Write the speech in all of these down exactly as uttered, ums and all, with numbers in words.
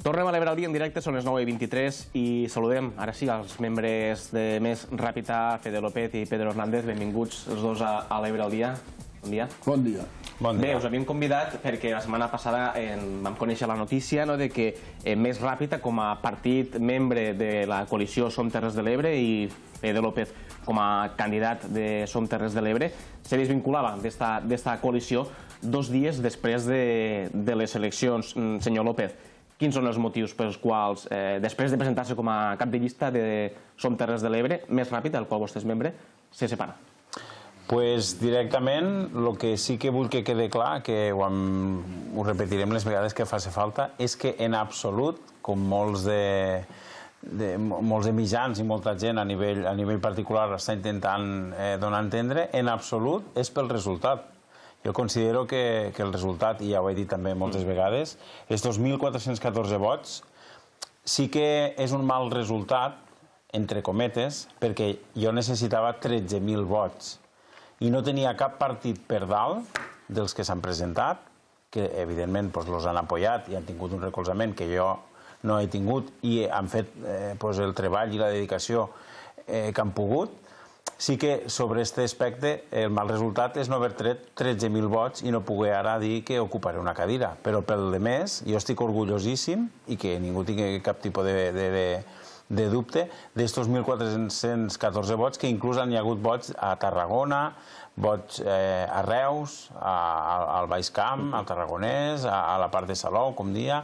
Tornem a l'Ebre al dia en directe, són les nou i vint-i-tres i saludem, ara sí, els membres de Més Ràpita, Fede López i Pedro Hernández. Benvinguts els dos a l'Ebre al dia. Bon dia. Bon dia. Bé, us havíem convidat perquè la setmana passada vam conèixer la notícia de que Més Ràpita, com a partit membre de la coalició Som Terres de l'Ebre, i Fede López com a candidat de Som Terres de l'Ebre, se desvinculava d'esta coalició dos dies després de les eleccions. Senyor López, quins són els motius pels quals, després de presentar-se com a cap de llista de Som Terres de l'Ebre, Més Ràpita, del qual vostè és membre, se separa? Pues directament, el que sí que vull que quede clar, que ho repetirem les vegades que faci falta, és que en absolut, com molts de molts de mitjans i molta gent a nivell particular està intentant donar a entendre, en absolut és pel resultat. Jo considero que el resultat, i ja ho he dit també moltes vegades, és dos mil quatre-cents catorze vots. Sí que és un mal resultat, entre cometes, perquè jo necessitava tretze mil vots i no tenia cap partit per dalt dels que s'han presentat, que evidentment els han apoyat i han tingut un recolzament que jo no he tingut i han fet el treball i la dedicació que han pogut. Sí que sobre aquest aspecte el mal resultat és no haver tret tretze mil vots i no poder ara dir que ocuparé una cadira. Però pel de més, jo estic orgullosíssim i que ningú tingui cap tipus de dubte d'estos mil quatre-cents catorze vots, que inclús han hi hagut vots a Tarragona, vots a Reus, al Baix Camp, al Tarragonès, a la part de Salou, com dia.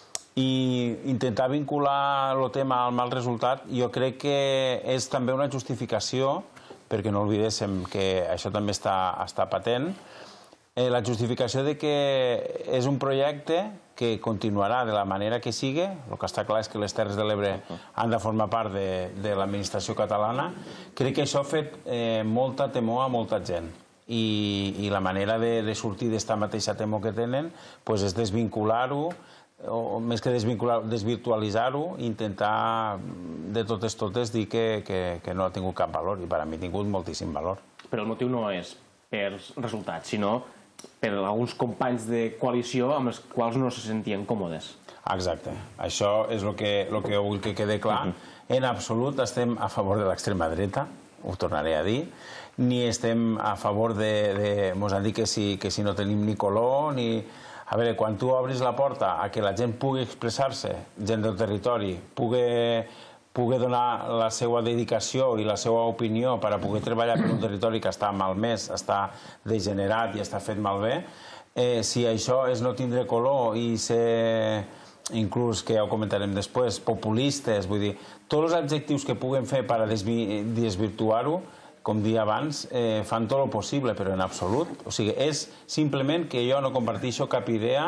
I intentar vincular el tema al mal resultat jo crec que és també una justificació, perquè no oblidéssim que això també està patent, la justificació de que és un projecte que continuarà de la manera que sigui. El que està clar és que les Terres de l'Ebre han de formar part de l'administració catalana. Crec que això ha fet molta temor a molta gent. I la manera de sortir d'esta mateixa temor que tenen és desvincular-ho, o més que desvirtualitzar-ho, intentar de totes totes dir que no ha tingut cap valor, i per a mi ha tingut moltíssim valor. Però el motiu no és per resultats, sinó per alguns companys de coalició amb els quals no se sentien còmodes. Exacte. Això és el que jo vull que quede clar. En absolut estem a favor de l'extrema dreta, ho tornaré a dir, ni estem a favor de... Mos han dit que si no tenim ni color, ni... A veure, quan tu obris la porta a que la gent pugui expressar-se, gent del territori, pugui donar la seva dedicació i la seva opinió per a poder treballar per un territori que està malmès, està degenerat i està fet malbé, si això és no tindre color i ser, inclús, que ja ho comentarem després, populistes, vull dir, tots els adjectius que puguem fer per a desvirtuar-ho, com dia abans, fan tot el possible, però en absolut. O sigui, és simplement que jo no comparteixo cap idea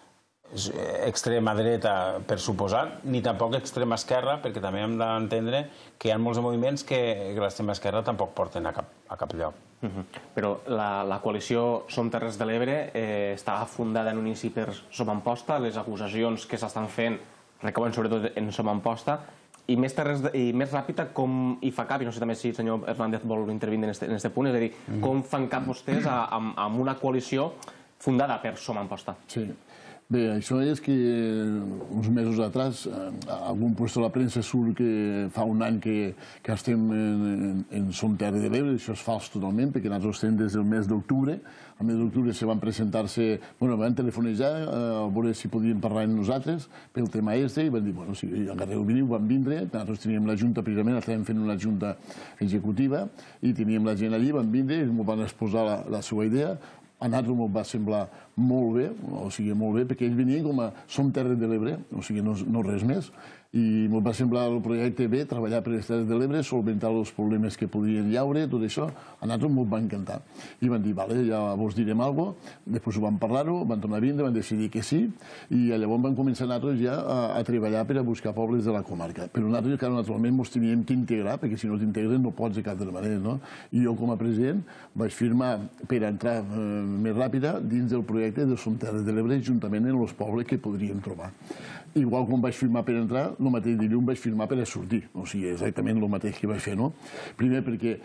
extrema dreta, per suposat, ni tampoc extrema esquerra, perquè també hem d'entendre que hi ha molts moviments que l'extrema esquerra tampoc porten a cap lloc. Però la coalició Som Terres de l'Ebre estava fundada en un inici per Som Amposta, les acusacions que s'estan fent recauen sobretot en Som Amposta, i Més Ràpita com hi fa cap, i no sé també si el senyor Hernández vol intervenir en aquest punt, és a dir, com fan cap vostès amb una coalició fundada per Som Amposta? Sí. Bé, això és que uns mesos atrás algun puesto de la premsa surt que fa un any que estem en Som Terres de l'Ebre. Això és fals totalment, perquè nosaltres estem des del mes d'octubre. Al mes d'octubre se van presentar-se, bueno, van telefonejar a veure si podien parlar amb nosaltres pel tema este, i van dir, bueno, si encarregueu veniu, van vindre. Nosaltres teníem la junta, precisament, estàvem fent una junta executiva, i teníem la gent allí, van vindre, i ens van exposar la seva idea. A nosaltres ens va semblar molt bé, o sigui, molt bé, perquè ells venien com a Som Terres de l'Ebre, o sigui, no res més, i ens va semblar el projecte bé, treballar per les Terres de l'Ebre, solventar els problemes que podien llaure, tot això, a nosaltres ens va encantar. I van dir, vale, ja vos direm alguna cosa, després ho van parlar-ho, van tornar a vindre, van decidir que sí, i llavors van començar nosaltres ja a treballar per a buscar pobles de la comarca. Però nosaltres, que naturalment, ens teníem que integrar, perquè si no t'integres no pots de cap de manera, no? I jo, com a president, vaig firmar per entrar Més Ràpida dins del projecte de Som Terres de l'Ebre, juntament amb els pobles que podríem trobar. Igual com vaig firmar per entrar, el mateix dilluns vaig firmar per a sortir, o sigui, exactament el mateix que vaig fer, no? Primer perquè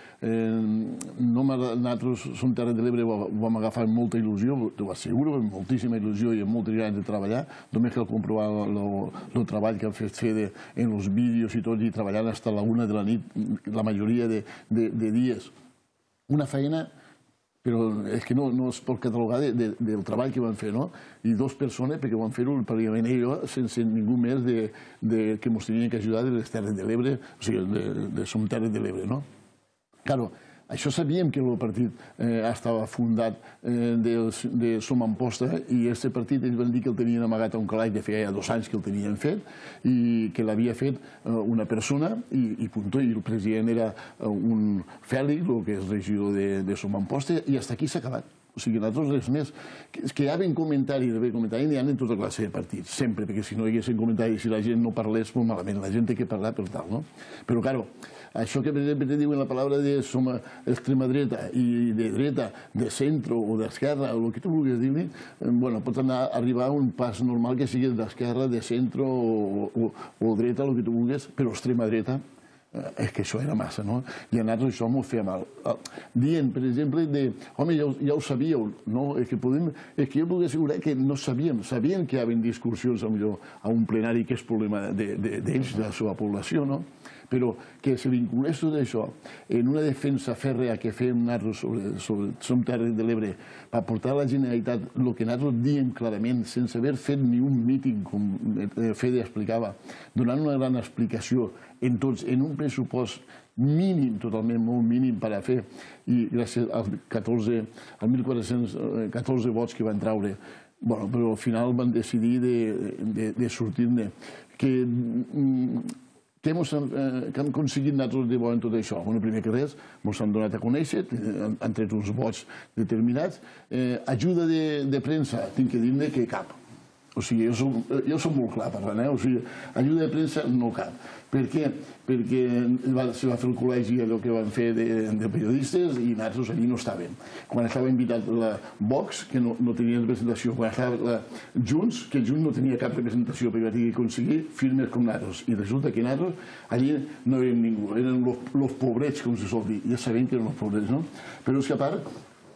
nosaltres som Terres de l'Ebre, ho vam agafar amb molta il·lusió, t'ho asseguro, amb moltíssima il·lusió i amb moltes ganes de treballar, només cal comprovar el treball que han fet fer en els vídeos i tot, i treballant fins a la una de la nit, la majoria de dies. Una feina, però és que no es pot catalogar del treball que van fer, no? I dues persones, perquè van fer-ho pràcticament ells, sense ningú més que ens tenien que ajudar de les Terres de l'Ebre, o sigui, de Som Terres de l'Ebre, no? Claro, això sabíem que el partit estava fundat de Som Amposta i aquest partit ells van dir que el tenien amagat a un calaix de feia dos anys que el tenien fet i que l'havia fet una persona i puntó, i el president era un Fèlix, el que és regidor de Som Amposta, i fins aquí s'ha acabat. O sigui, nosaltres res més. Que hi havia comentaris, hi havia comentaris, n'hi ha en tota classe de partits, sempre, perquè si no hi haguessin comentaris, si la gent no parlés, molt malament, la gent té que parlar per tal, no? Però, claro, això que per exemple te diuen la paraula de som extrema dreta i de dreta, de centre o d'esquerra, o el que tu vulguis dir-li, bueno, pot anar a arribar a un pas normal que sigui d'esquerra, de centre o dreta, el que tu vulguis, però extrema dreta, és que això era massa, no? I a nosaltres això m'ho feia mal. Dient, per exemple, de, home, ja ho sabíeu, no? És que jo puc assegurar que no sabíem, sabien que hi havia discursions a un plenari que és problema d'ells, de la seva població, no? Però que se vinculés tot això en una defensa fèrrea que fem nosaltres sobre Som Terres de l'Ebre per portar a la Generalitat el que nosaltres diem clarament, sense haver fet ni un míting, com Fede explicava, donant una gran explicació en tots, en un pressupost mínim, totalment molt mínim per a fer, i gràcies als mil quatre-cents catorze vots que van traure, però al final van decidir de sortir-ne. Que Què hem aconseguit nosaltres de bo en tot això? Primer que res, ens han donat a conèixer, han tret uns vots determinats. Ajuda de premsa, tinc que dir-ne que cap. O sigui, jo soc molt clar parlant, o sigui, ajuda de premsa no cap. Per què? Perquè se va fer el col·legi allò que van fer de periodistes i nosaltres allí no estàvem. Quan estava invitat la Vox, que no tenia representació, quan estava Junts, que Junts no tenia cap representació, perquè va tenir que aconseguir firmes com nosaltres. I resulta que nosaltres allí no érem ningú, eren els pobrets, com se sol dir. Ja sabem que eren els pobrets, no? Però és que a part,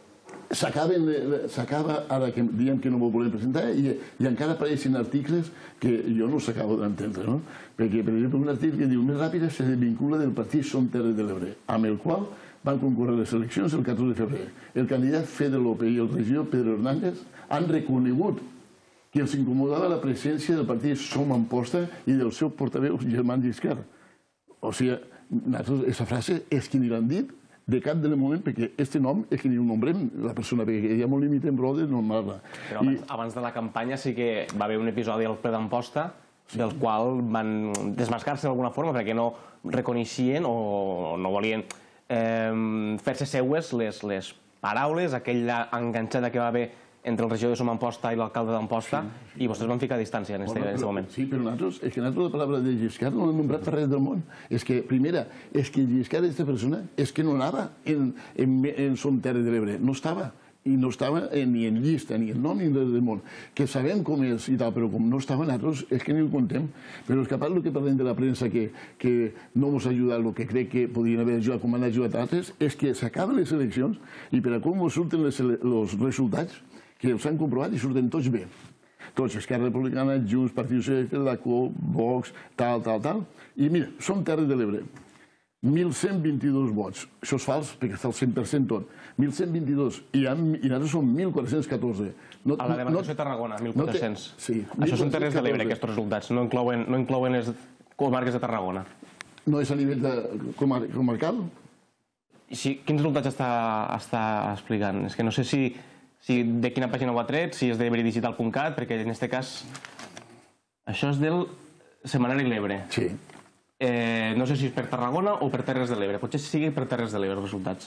s'acaba, ara que diem que no ho volem presentar, i encara apareixen articles que jo no s'acabo d'entendre, no? Perquè, per exemple, un article que diu més ràpida se desvincula del partit Som Terres de l'Ebre, amb el qual van concórrer les eleccions el catorze de febrer. El candidat Fede López i el regidor Pedro Hernández han reconegut que els incomodava la presència del partit Som Amposta i del seu portaveu Germán Giscard. O sigui, aquesta frase és que ni l'han dit de cap del moment, perquè aquest nom és que ni un nombrem la persona, perquè ja m'ho limitem rodes, no m'arra. Però abans de la campanya sí que va haver un episodi al ple d'Amposta del qual van desmascar-se d'alguna forma perquè no reconeixien o no volien fer-se seues les paraules, aquella enganxada que va haver entre el regidor de Som Amposta i l'alcalde d'Amposta, i vostès van ficar a distància en aquest moment. Sí, però nosaltres, és que nosaltres la paraula de Giscard no l'hem nombrat per res del món. És que, primera, és que Giscard, aquesta persona, és que no anava en Som Terres de l'Ebre, no estava. I no estava ni en llista, ni en nom, ni en res del món. Que sabem com és i tal, però com no estava nosaltres, és que ni ho contem. Però és que a part del que parlem de la premsa, que no ens ha ajudat el que crec que podrien haver ajudat com han ajudat altres, és que s'acaben les eleccions i per a com surten els resultats, que els han comprovat i surten tots bé. Tots, Esquerra Republicana, Junts, Partit Socialista, la CUP, Vox, tal, tal, tal. I mira, Som Terres de l'Ebre. mil cent vint-i-dos vots. Això és fals, perquè està al cent per cent tot. mil cent vint-i-dos. I nosaltres som mil quatre-cents catorze. A la demarcació de Tarragona, mil quatre-cents. Això són Terres de l'Ebre, aquests resultats. No inclouen les comarques de Tarragona. No és a nivell comarcal? Quins resultats està explicant? És que no sé si... de quina pàgina ho ha tret, si és de veridigital punt cat, perquè en aquest cas això és del setmanari L'Ebre. Sí. No sé si és per Tarragona o per Terres de l'Ebre. Potser sigui per Terres de l'Ebre els resultats.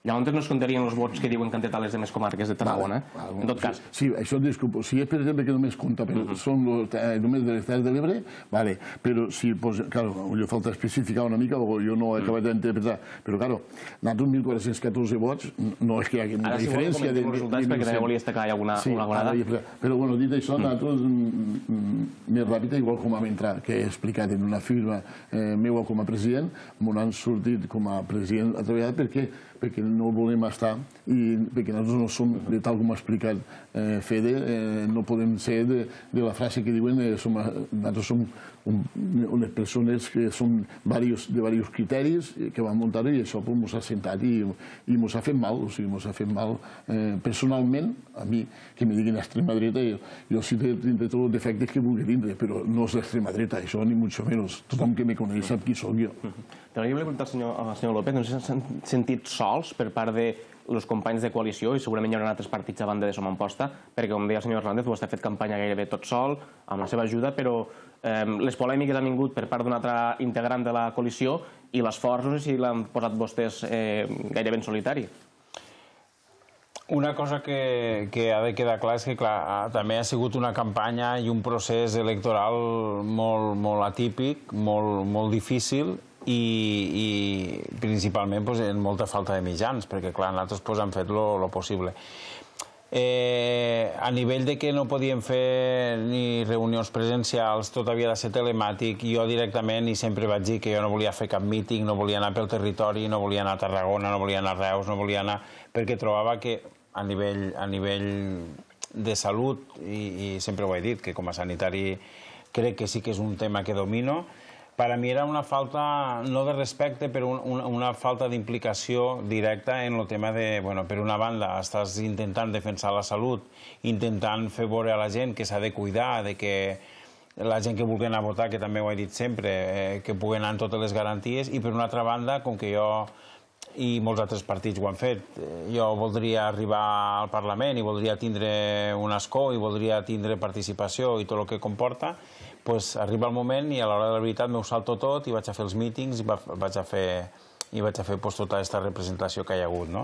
Llavors no es comptarien els vots que diuen que han tret a les demés comarques de Tarragona, en tot cas. Sí, això disculpo. Si és, per exemple, que només compta, són només de les Terres de l'Ebre, vale, però si, claro, jo falta especificar una mica, o jo no he acabat d'interpretar, però, claro, nosaltres mil quatre-cents catorze vots, no és que hi hagi molta diferència. Ara, si vol, comentem els resultats, perquè també volia destacar alguna vegada. Però, bueno, dit això, nosaltres, més ràpida, igual com vam entrar, que he explicat en una firma meua com a president, m'ho han sortit com a president a treballar perquè perquè no volem estar i perquè nosaltres no som, tal com ha explicat Fede, no podem ser de la frase que diuen nosaltres som unes persones que són de diversos criteris que van muntar i això ens ha sentat i ens ha fet mal, o sigui, ens ha fet mal personalment, a mi, que me diguin extrema dreta, jo sí tindré tots els defectes que vulgui tindre, però no és l'extrema dreta, això ni mucho menos. Tothom que me coneix sap qui soc jo. També volia preguntar al senyor López, no sé si s'han sentit sols per part dels companys de coalició, i segurament hi haurà altres partits a banda de Som Amposta, perquè, com deia el senyor Hernández, vostè ha fet campanya gairebé tot sol, amb la seva ajuda, però les polèmiques han vingut per part d'un altre integrant de la coalició i l'esforç, no sé si l'han posat vostès gairebé en solitari. Una cosa que ha de quedar clar és que també ha sigut una campanya i un procés electoral molt atípic, molt difícil, i principalment en molta falta de mitjans, perquè clar, nosaltres hem fet el possible. A nivell de que no podíem fer ni reunions presencials, tot havia de ser telemàtic, jo directament, i sempre vaig dir que jo no volia fer cap míting, no volia anar pel territori, no volia anar a Tarragona, no volia anar a Reus, no volia anar... perquè trobava que a nivell de salut, i sempre ho he dit, que com a sanitari crec que sí que és un tema que domino, per a mi era una falta, no de respecte, però una falta d'implicació directa en el tema de, bueno, per una banda, estàs intentant defensar la salut, intentant fer veure a la gent que s'ha de cuidar, que la gent que vulgui anar a votar, que també ho he dit sempre, que pugui anar amb totes les garanties, i per una altra banda, com que jo i molts altres partits ho han fet, jo voldria arribar al Parlament i voldria tindre un escó i voldria tindre participació i tot el que comporta, doncs arriba el moment i a l'hora de la veritat m'ho salto tot i vaig a fer els mítings i vaig a fer tota aquesta representació que hi ha hagut.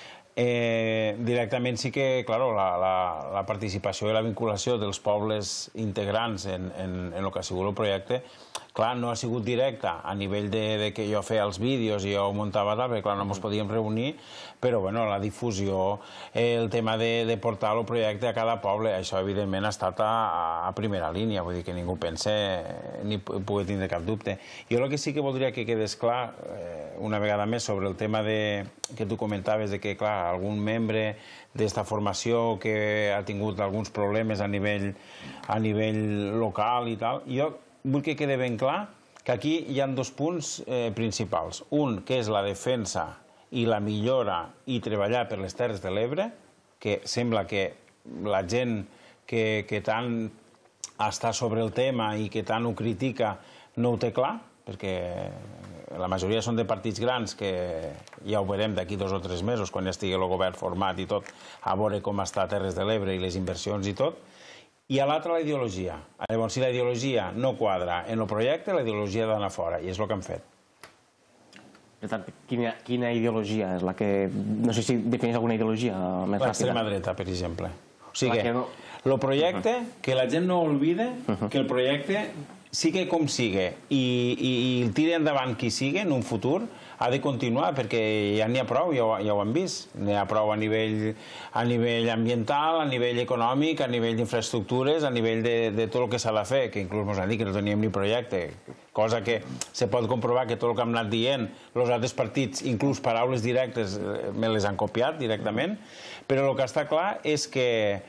Directament sí que, clar, la participació i la vinculació dels pobles integrants en el que ha sigut el projecte, clar, no ha sigut directa a nivell de que jo feia els vídeos i jo ho muntava, perquè clar, no ens podíem reunir, però la difusió, el tema de portar el projecte a cada poble, això evidentment ha estat a primera línia, vull dir que ningú pense ni pugui tindre cap dubte. Jo el que sí que voldria que quedés clar, una vegada més, sobre el tema que tu comentaves, de que, clar, algun membre d'esta formació que ha tingut alguns problemes a nivell local i tal, jo vull que quede ben clar que aquí hi ha dos punts principals. Un, que és la defensa i la millora i treballar per les Terres de l'Ebre, que sembla que la gent que tant està sobre el tema i que tant ho critica no ho té clar, perquè la majoria són de partits grans que ja ho veurem d'aquí dos o tres mesos, quan ja estigui el govern format i tot, a veure com està Terres de l'Ebre i les inversions i tot. I a l'altra, la ideologia. Llavors, si la ideologia no quadra en el projecte, la ideologia ha d'anar fora, i és el que han fet. Per tant, quina ideologia és la que... No sé si defineix alguna ideologia més ràpida. L'extrema dreta, per exemple. O sigui, el projecte, que la gent no oblide que el projecte, sigui com sigui, i el tiri endavant qui sigui en un futur, ha de continuar, perquè ja n'hi ha prou, ja ho hem vist. N'hi ha prou a nivell ambiental, a nivell econòmic, a nivell d'infraestructures, a nivell de tot el que s'ha de fer, que inclús ens han dit que no teníem ni projecte, cosa que se pot comprovar que tot el que hem anat dient, els altres partits, inclús paraules directes, me les han copiat directament, però el que està clar és que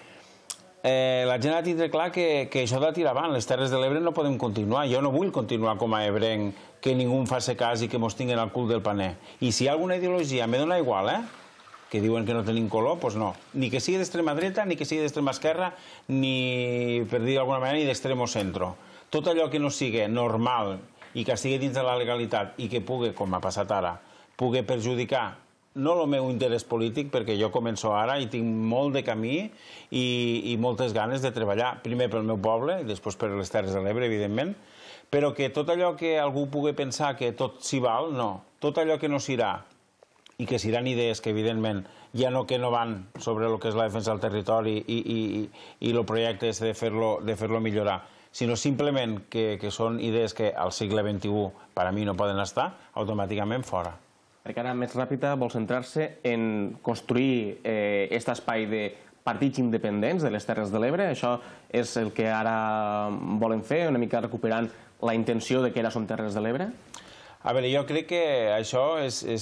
la gent ha de tindre clar que això ha de tirar avant. Les Terres de l'Ebre no podem continuar. Jo no vull continuar com a ebrenc, que ningú em faci cas i que mos tinguin al cul del paner. I si hi ha alguna ideologia, me dona igual, eh? Que diuen que no tenim color, doncs no. Ni que sigui d'extrema dreta, ni que sigui d'extrema esquerra, ni, per dir d'alguna manera, ni d'extremo centro. Tot allò que no sigui normal i que estigui dins de la legalitat i que pugui, com ha passat ara, pugui perjudicar no el meu interès polític, perquè jo començo ara i tinc molt de camí i moltes ganes de treballar, primer pel meu poble i després per les Terres de l'Ebre, evidentment, però que tot allò que algú pugui pensar que tot s'hi val, no. Tot allò que no s'irà i que seran idees que, evidentment, ja no que no van sobre el que és la defensa del territori i el projecte és de fer-lo millorar, sinó simplement que són idees que al segle vint-i-u per a mi no poden estar, automàticament fora. Perquè ara Més Ràpita vol centrar-se en construir aquest espai de partits independents de les Terres de l'Ebre. Això és el que ara volen fer, una mica recuperant la intenció de que ara són Terres de l'Ebre? A veure, jo crec que això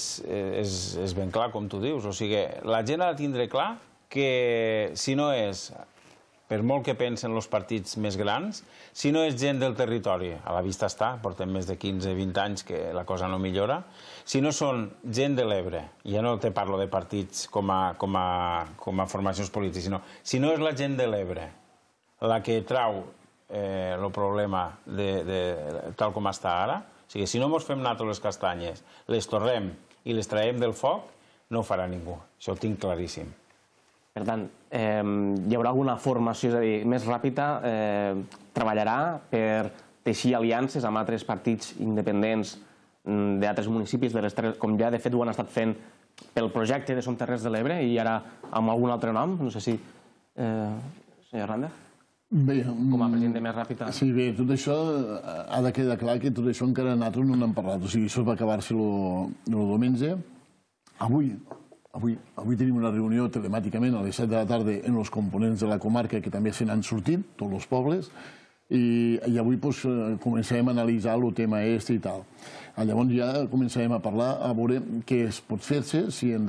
és ben clar, com tu dius. O sigui, la gent ha de tindre clar que si no és, per molt que pensen els partits més grans, si no és gent del territori, a la vista està, portem més de quinze vint anys que la cosa no millora, si no són gent de l'Ebre, ja no te parlo de partits com a formacions polítiques, sinó si no és la gent de l'Ebre la que trau el problema tal com està ara, o sigui, si no ens fem nosaltres les castanyes, les torrem i les traiem del foc, no ho farà ningú. Això ho tinc claríssim. Per tant, hi haurà alguna formació, és a dir, Més Ràpita treballarà per teixir aliances amb altres partits independents d'altres municipis, com ja de fet ho han estat fent pel projecte de Som Terres de l'Ebre i ara amb algun altre nom, no sé si... Senyor Hernández? Com a president de Més Ràpita. Sí, bé, tot això ha de quedar clar que tot això encara nosaltres no n'hem parlat. O sigui, això va acabar-se el diumenge. Avui, avui tenim una reunió telemàticament a les set de la tarda amb els components de la comarca que també se n'han sortit, tots els pobles, i avui començarem a analitzar el tema este i tal. Llavors ja començarem a parlar, a veure què es pot fer-se,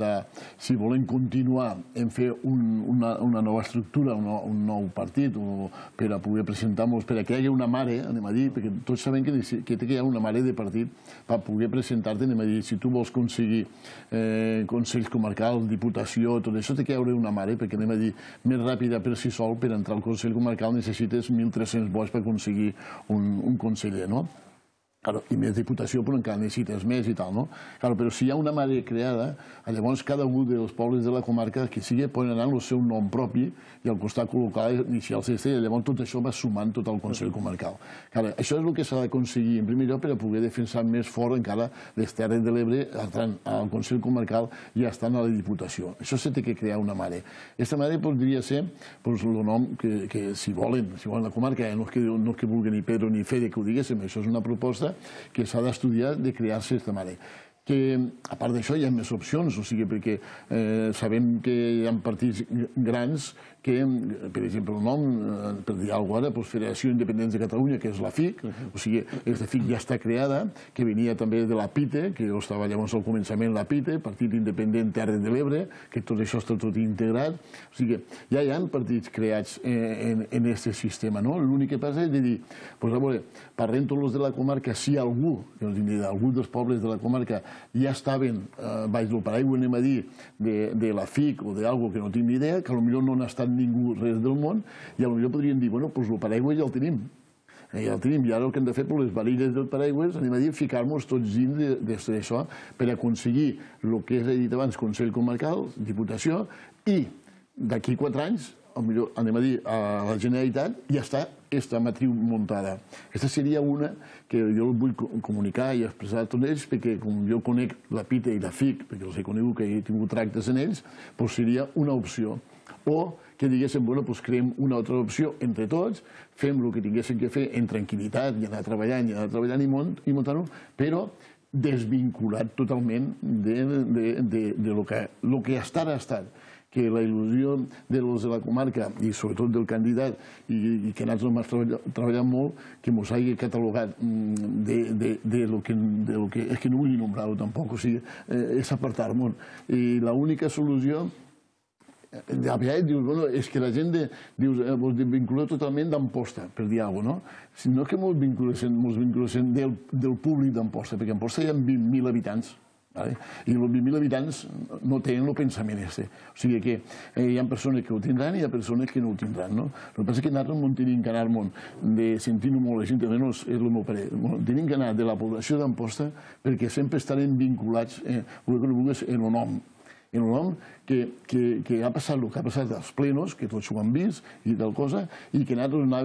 si volem continuar en fer una nova estructura, un nou partit, per a poder presentar-nos, per a que hi hagi una mare, anem a dir, perquè tots sabem que té que hi ha una mare de partit per poder presentar-te, anem a dir, si tu vols aconseguir Consells Comarcals, Diputació, tot això té que hi haure una mare, perquè anem a dir, Més Ràpida per si sol, per entrar al Consell Comarcal necessites mil tres-cents vots per aconseguir un conseller, no? I més diputació, però encara necessites més i tal, no? Però si hi ha una mare creada, llavors cada un dels pobles de la comarca que sigui poden anar amb el seu nom propi i al costat col·locar inicials estrella. Llavors tot això va sumant tot el Consell Comarcal. Això és el que s'ha d'aconseguir, en primer lloc, per a poder defensar més fort encara les Terres de l'Ebre al Consell Comarcal i estan a la Diputació. Això s'ha de crear una mare. Aquesta mare podria ser el nom que, si volen, si volen la comarca, no és que vulgui ni Pedro ni Fede que ho diguéssim, això és una proposta que s'ha d'estudiar de crear-se aquesta mare. Que, a part d'això, hi ha més opcions, o sigui, perquè sabem que hi ha partits grans que, per exemple, el nom, per dir alguna cosa, Federació Independents de Catalunya, que és la F I C, o sigui, aquesta F I C ja està creada, que venia també de la PITE, que estava llavors al començament la PITE, Partit Independent Terres de l'Ebre, que tot això està tot integrat, o sigui, ja hi ha partits creats en aquest sistema, no? L'únic que passa és de dir, doncs a veure, parlem tots els de la comarca, si algú, que no tinc ni idea, algú dels pobles de la comarca ja estaven baix del paraigua, anem a dir, de la F I C o d'algú que no tinc ni idea, que potser no n'ha estat ningú res del món, i potser podrien dir, bueno, doncs el paraigua ja el tenim. Ja el tenim, i ara el que hem de fer per les varilles del paraigua, anem a dir, ficar-nos tots dins d'això per aconseguir el que he dit abans, Consell Comarcal, Diputació, i d'aquí quatre anys, anem a dir, a la Generalitat, ja està aquesta matriu muntada. Aquesta seria una que jo vull comunicar i expressar a tots ells, perquè com jo conec la PITE i la F I C, perquè els he conegut que he tingut tractes en ells, doncs seria una opció. O que diguéssim, bueno, doncs creem una altra opció entre tots, fem el que tinguéssim que fer en tranquil·litat i anar treballant i anar treballant i muntant-ho, però desvinculat totalment del que ha estat ha estat. Que la il·lusió dels de la comarca i sobretot del candidat i que nosaltres hem treballat molt, que ens hagi catalogat de lo que... És que no vull nombrar-ho tampoc, o sigui, és apartar-me'n. I l'única solució... A vegades dius, bueno, és que la gent ens vincula totalment d'Amposta, per dir alguna cosa, no? No és que ens vinculessin del públic d'Amposta, perquè a Amposta hi ha vint mil habitants, i els vint mil habitants no tenen el pensament aquest. O sigui que hi ha persones que ho tindran i hi ha persones que no ho tindran. El que passa és que nosaltres no tenim que anar-nos de sentir-ho molt, és el meu parer, tenim que anar de la població d'Amposta perquè sempre estarem vinculats, en el nom, en el nom que ha passat el que ha passat als plenos, que tots ho han vist i tal cosa, i que nosaltres anàvem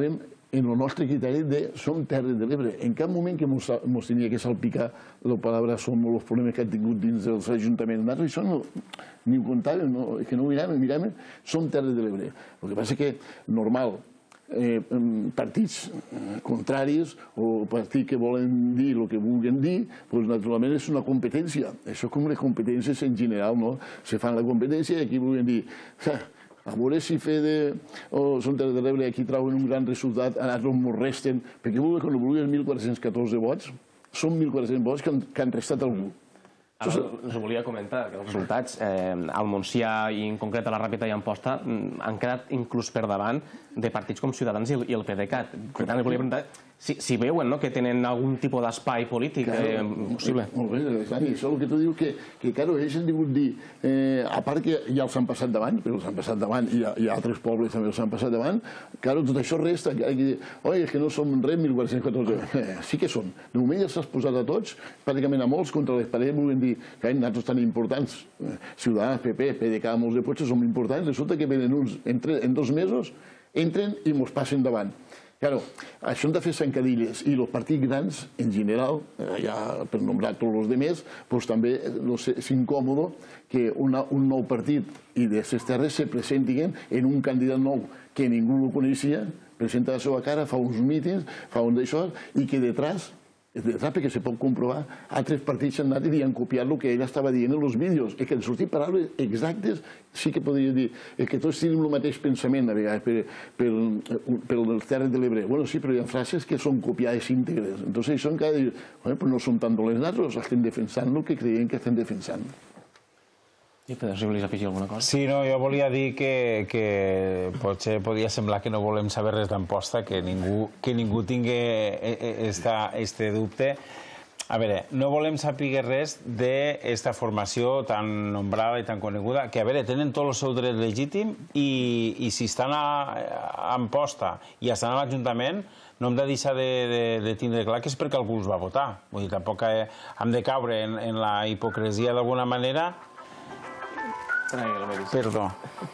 en el nostre criteri de som Terres de l'Ebre. En cap moment que ens tenia que salpicar la paraula som o els problemes que han tingut dins dels ajuntaments. Nosaltres això no, ni ho comptàvem, no, que no ho miràvem, miràvem, som Terres de l'Ebre. El que passa és que, normal, eh, partits contraris o partits que volen dir el que vulguin dir, doncs naturalment és una competència. Això com les competències en general, no? Se fan la competència i aquí vulguin dir a veure si fer de... o són Terres de l'Ebre aquí trauen un gran resultat, a nosaltres ens resten, perquè quan ho vulguin mil quatre-cents catorze vots, són mil quatre-cents vots que han restat algú. Ara us volia comentar que els resultats al Montsià i en concret a la Ràpita i Amposta han quedat inclús per davant de partits com Ciutadans i el PDeCAT. Per tant, us volia preguntar si veuen que tenen algun tipus d'espai polític possible. Molt bé, Dani, això és el que tu dius que, clar, ells han digut dir, a part que ja els han passat davant, però els han passat davant i hi ha altres pobles també els han passat davant, clar, tot això resta, oi, és que no som res mil quatre-cents catorze. Sí que són. De moment ja s'has posat a tots, pràcticament a molts, contra les parets, volem dir que nosaltres tan importants, Ciutadans, P P, PDeCAT, molts de puestos som importants, resulta que venen uns, en dos mesos, entren i ens passen davant. Claro, això hem de fer zancadilles i els partits grans, en general, ja per nombrar tots els altres, doncs també és incòmode que un nou partit i d'aquestes terres se presentin en un candidat nou que ningú el coneixia, presenta la seva cara, fa uns mítings, fa un d'això, i que detrás, detrás perquè se pot comprovar, altres partits han anat i han copiat el que ell estava dient en els vídeos. És que han sortit paraules exactes, sí que podria dir, és que tots tenim el mateix pensament, a vegades, per les Terres de l'Ebre. Bueno, sí, però hi ha frases que són copiades íntegres. Entonces, això encara diu, bueno, però no són tan dolents nosaltres, estem defensant el que creiem que estem defensant. I Pedro, si volies afegir alguna cosa? Sí, no, jo volia dir que potser podia semblar que no volem saber res d'Amposta, que ningú tingui aquest dubte. A veure, no volem saber res d'esta formació tan nombrada i tan coneguda, que, a veure, tenen tot el seu dret legítim i si estan a Amposta i estan a l'Ajuntament, no hem de deixar de tindre clar que és perquè algú els va votar. Vull dir, tampoc hem de caure en la hipocresia d'alguna manera. Perdó.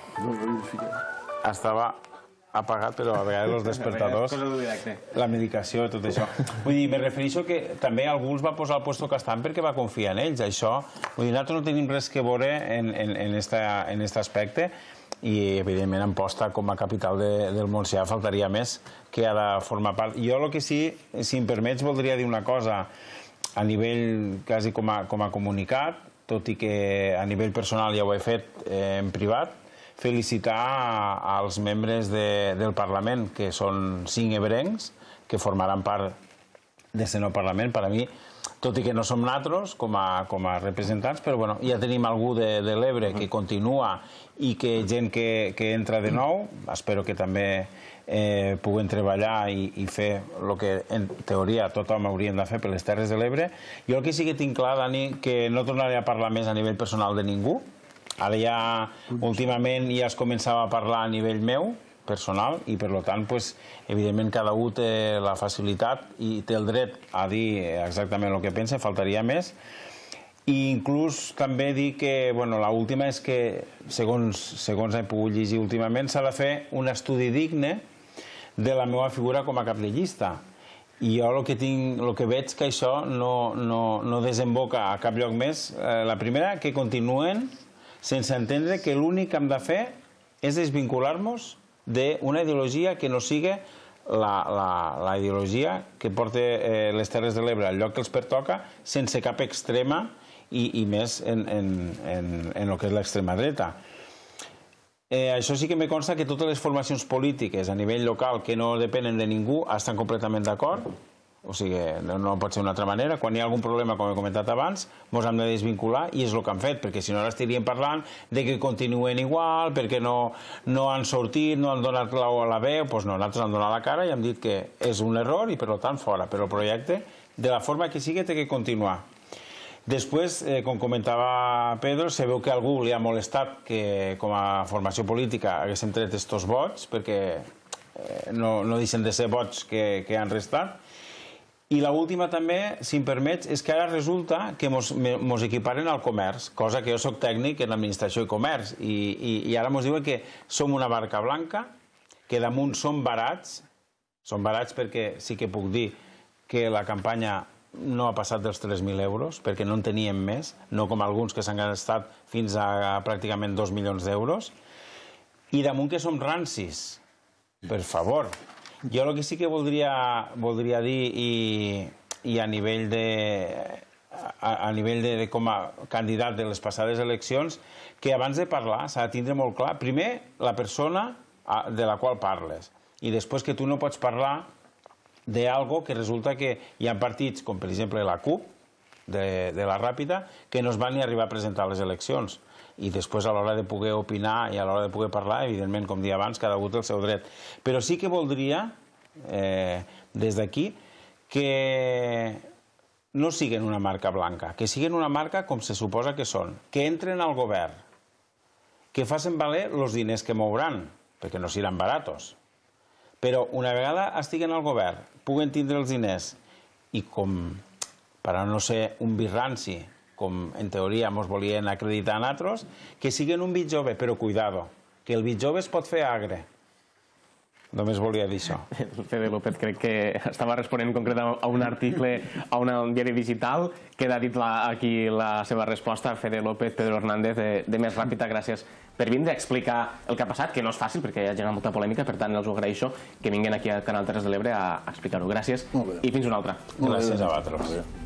Estava apagat, però a vegades els despertadors, la medicació i tot això. Vull dir, me refereixo que també algú els va posar al puesto que estan perquè va confiar en ells. Això, vull dir, nosaltres no tenim res que veure en aquest aspecte i, evidentment, Amposta com a capital del Montsià faltaria més que ha de formar part. Jo el que sí, si em permets, voldria dir una cosa a nivell quasi com a comunicat, tot i que a nivell personal ja ho he fet en privat, felicitar als membres del Parlament, que són cinc ebrencs, que formaran part d'aquest nou Parlament. Per a mi, tot i que no som nosaltres com a representants, però ja tenim algú de l'Ebre que continua i que gent que entra de nou, espero que també puguen treballar i fer el que en teoria tothom hauríem de fer per les Terres de l'Ebre. Jo el que sí que tinc clar, Dani, que no tornaré a parlar més a nivell personal de ningú. Ara ja, últimament, ja es començava a parlar a nivell meu, personal, i per tant, evidentment, cada un té la facilitat i té el dret a dir exactament el que pensa, faltaria més. I inclús també dir que, bueno, l'última és que, segons he pogut llegir últimament, s'ha de fer un estudi digne de la meva figura com a cap de llista. I jo el que veig que això no desemboca a cap lloc més. La primera, que continuen sense entendre que l'únic que hem de fer és desvincular-nos d'una ideologia que no sigui la ideologia que porta les Terres de l'Ebre al lloc que els pertoca, sense cap extrema i més en el que és l'extrema dreta. Això sí que me consta que totes les formacions polítiques a nivell local que no depenen de ningú estan completament d'acord, o sigui, no pot ser d'una altra manera. Quan hi ha algun problema, com he comentat abans, ens hem de desvincular i és el que han fet, perquè si no ara estaríem parlant de que continuen igual, perquè no han sortit, no han donat la veu. Doncs no, nosaltres hem donat la cara i hem dit que és un error i per tant fora, però el projecte, de la forma que sigui, té que continuar. Després, com comentava Pedro, se veu que a algú li ha molestat que com a formació política haguéssim tret aquests vots, perquè no deixen de ser vots que han restat. I l'última també, si em permets, és que ara resulta que ens equiparen al comerç, cosa que jo soc tècnic en administració i comerç, i ara ens diuen que som una barca blanca, que damunt som barats Són barats perquè sí que puc dir que la campanya no ha passat dels tres mil euros, perquè no en teníem més, no com alguns que s'han gastat fins a pràcticament dos milions d'euros. I damunt que som rancis, per favor. Jo el que sí que voldria, voldria dir, i, i a nivell de... a nivell de, de com a candidat de les passades eleccions, que abans de parlar s'ha de tindre molt clar, primer, la persona de la qual parles, i després que tu no pots parlar d'algo que resulta que hi ha partits, com per exemple la CUP, de, de la Ràpida, que no es van ni arribar a presentar a les eleccions. I després, a l'hora de poder opinar i a l'hora de poder parlar, evidentment, com dia abans, cada un té el seu dret. Però sí que voldria, eh, des d'aquí, que no siguin una marca blanca, que siguin una marca com se suposa que són, que entren al govern, que facin valer els diners que mouran, perquè no seran baratos. Però una vegada estiguen al govern, puguen tindre els diners i com, per a no ser un birranci, com en teoria ens volien acreditar a nosaltres, que siguin un bit jove, però cuidado, que el bit jove es pot fer agre. Només volia dir això. Fede López crec que estava responent concretament a un article a un diari digital. Queda dit aquí la seva resposta. Fede López, Pedro Hernández, de Més Ràpita, gràcies per vindre a explicar el que ha passat, que no és fàcil perquè hi ha generat molta polèmica, per tant els ho agraeixo que vinguin aquí al Canal Terres de l'Ebre a explicar-ho. Gràcies i fins una altra. Gràcies a vosaltres.